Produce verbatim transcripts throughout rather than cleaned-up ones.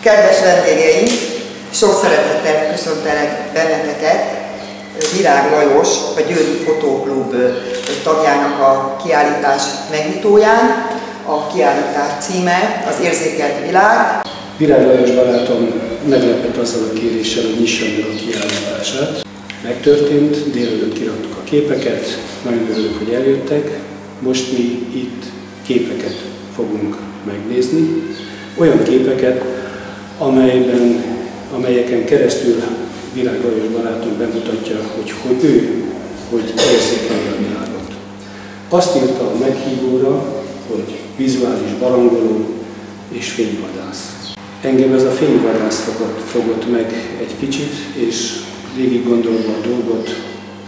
Kedves vendégeim, sok szeretettel köszöntelek benneteket Virág Lajos, a Győri Fotóklub tagjának a kiállítás megnyitóján. A kiállítás címe az Érzékelt világ. Virág Lajos barátom meglepett azzal a kéréssel, hogy nyissa meg a kiállítását. Megtörtént, délelőtt kiraktuk a képeket, nagyon örülök, hogy eljöttek. Most mi itt képeket fogunk megnézni, olyan képeket, amelyben, amelyeken keresztül Virág Lajos barátunk bemutatja, hogy, hogy ő hogy érzékeli a világot. Azt írta a meghívóra, hogy vizuális barangoló és fényvadász. Engem ez a fényvadász fogott, fogott meg egy kicsit, és végig gondolva a dolgot,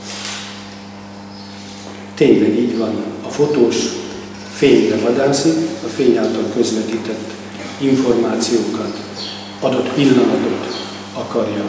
tényleg így van. A fotós fényre vadászik, a fény által közvetített információkat, adott pillanatot akarja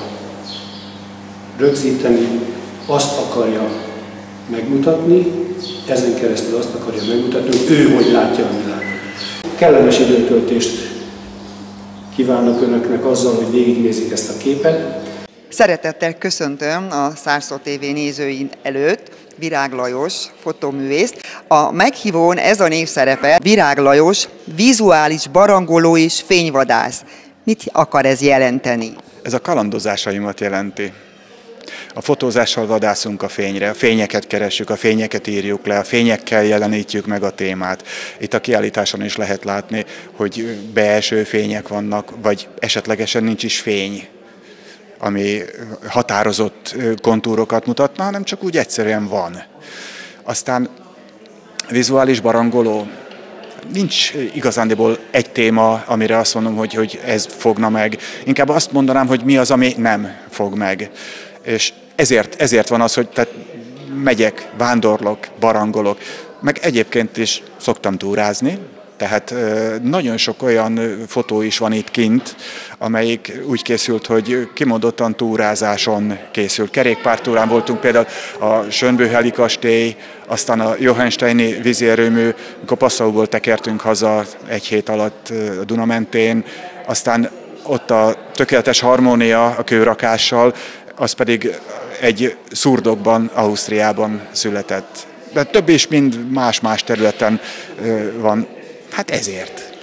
rögzíteni, azt akarja megmutatni, ezen keresztül azt akarja megmutatni, hogy ő hogy látja a világot. Kellemes időtöltést kívánok önöknek azzal, hogy végignézik ezt a képet. Szeretettel köszöntöm a Szárszó té vé nézőin előtt Virág Lajos fotóművészt. A meghívón ez a név szerepel: Virág Lajos, vizuális barangoló és fényvadász. Mit akar ez jelenteni? Ez a kalandozásaimat jelenti. A fotózással vadászunk a fényre, a fényeket keressük, a fényeket írjuk le, a fényekkel jelenítjük meg a témát. Itt a kiállításon is lehet látni, hogy beeső fények vannak, vagy esetlegesen nincs is fény, ami határozott kontúrokat mutatna, hanem csak úgy egyszerűen van. Aztán vizuális barangoló. Nincs igazándiból egy téma, amire azt mondom, hogy, hogy ez fogna meg. Inkább azt mondanám, hogy mi az, ami nem fog meg. És ezért, ezért van az, hogy tehát megyek, vándorlok, barangolok, meg egyébként is szoktam túrázni, tehát nagyon sok olyan fotó is van itt kint, amelyik úgy készült, hogy kimondottan túrázáson készült. Kerékpártúrán voltunk például a Schönbüheli kastély, aztán a Johannsteini vízierőmű, amikor Passauból tekertünk haza egy hét alatt a Duna mentén, aztán ott a tökéletes harmónia a kőrakással, az pedig egy szurdokban, Ausztriában született. De több is mind más-más területen van. Hát ezért.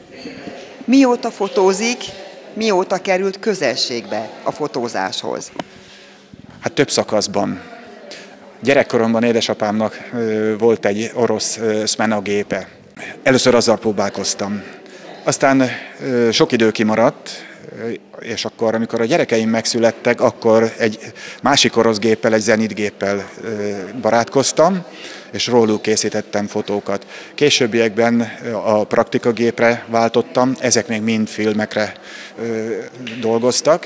Mióta fotózik, mióta került közelségbe a fotózáshoz? Hát több szakaszban. Gyerekkoromban édesapámnak volt egy orosz Smena gépe. Először azzal próbálkoztam. Aztán sok idő kimaradt, és akkor, amikor a gyerekeim megszülettek, akkor egy másik orosz géppel, egy Zenit géppel barátkoztam, és róluk készítettem fotókat. Későbbiekben a praktikagépre váltottam, ezek még mind filmekre dolgoztak.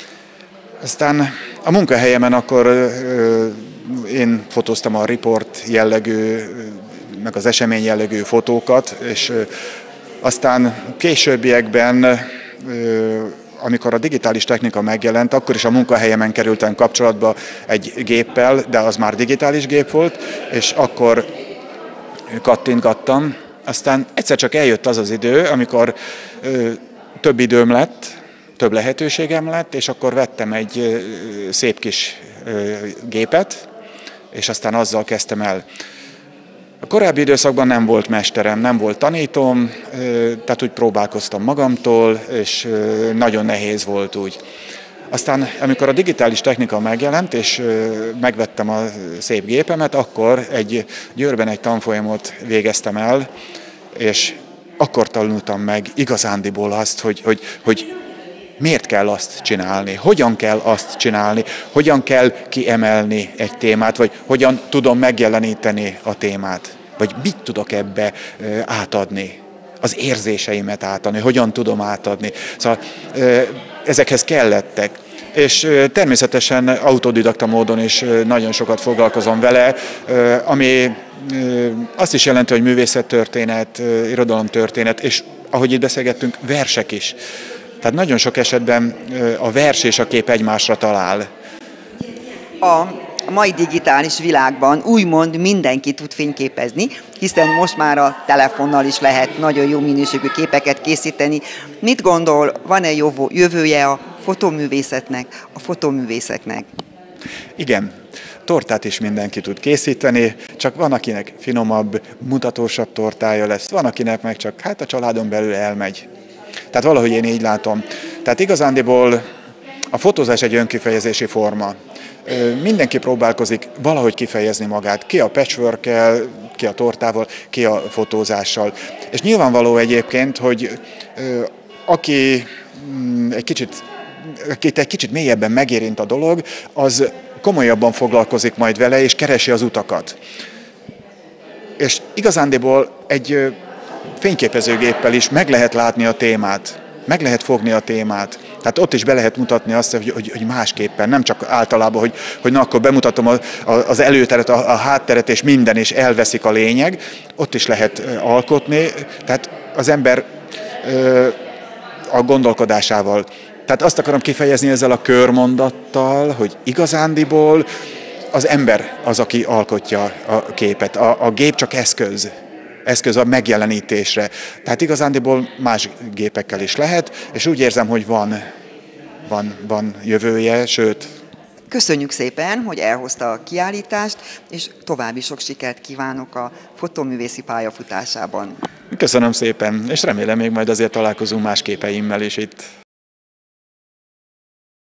Aztán a munkahelyemen akkor én fotóztam a riport jellegű, meg az esemény jellegű fotókat, és aztán későbbiekben, amikor a digitális technika megjelent, akkor is a munkahelyemen kerültem kapcsolatba egy géppel, de az már digitális gép volt, és akkor kattintgattam. Aztán egyszer csak eljött az az idő, amikor ö, több időm lett, több lehetőségem lett, és akkor vettem egy ö, szép kis ö, gépet, és aztán azzal kezdtem el. A korábbi időszakban nem volt mesterem, nem volt tanítóm, tehát úgy próbálkoztam magamtól, és nagyon nehéz volt úgy. Aztán, amikor a digitális technika megjelent, és megvettem a szép gépemet, akkor egy Győrben egy tanfolyamot végeztem el, és akkor tanultam meg igazándiból azt, hogy, hogy, hogy miért kell azt csinálni, hogyan kell azt csinálni, hogyan kell kiemelni egy témát, vagy hogyan tudom megjeleníteni a témát, vagy mit tudok ebbe átadni, az érzéseimet átadni, hogyan tudom átadni. Szóval ezekhez kellettek. És természetesen autodidakta módon is nagyon sokat foglalkozom vele, ami azt is jelenti, hogy művészettörténet, irodalomtörténet, és ahogy itt beszélgettünk, versek is. Tehát nagyon sok esetben a vers és a kép egymásra talál. A A mai digitális világban úgymond mindenki tud fényképezni, hiszen most már a telefonnal is lehet nagyon jó minőségű képeket készíteni. Mit gondol, van-e jövője a fotóművészetnek, a fotóművészeknek? Igen, tortát is mindenki tud készíteni, csak van, akinek finomabb, mutatósabb tortája lesz, van, akinek meg csak hát a családon belül elmegy. Tehát valahogy én így látom. Tehát igazándiból a fotózás egy önkifejezési forma. Mindenki próbálkozik valahogy kifejezni magát, ki a patchworkkel, ki a tortával, ki a fotózással. És nyilvánvaló egyébként, hogy aki egy kicsit, akit egy kicsit mélyebben megérint a dolog, az komolyabban foglalkozik majd vele, és keresi az utakat. És igazándiból egy fényképezőgéppel is meg lehet látni a témát, meg lehet fogni a témát. Tehát ott is be lehet mutatni azt, hogy, hogy, hogy másképpen, nem csak általában, hogy, hogy na akkor bemutatom a, a, az előteret, a, a hátteret, és minden, és elveszik a lényeg. Ott is lehet alkotni, tehát az ember ö, a gondolkodásával. Tehát azt akarom kifejezni ezzel a körmondattal, hogy igazándiból az ember az, aki alkotja a képet. A, a gép csak eszköz. eszköz a megjelenítésre. Tehát igazándiból más gépekkel is lehet, és úgy érzem, hogy van, van, van jövője, sőt. Köszönjük szépen, hogy elhozta a kiállítást, és további sok sikert kívánok a fotóművészi pályafutásában. Köszönöm szépen, és remélem még majd azért találkozunk más képeimmel is itt.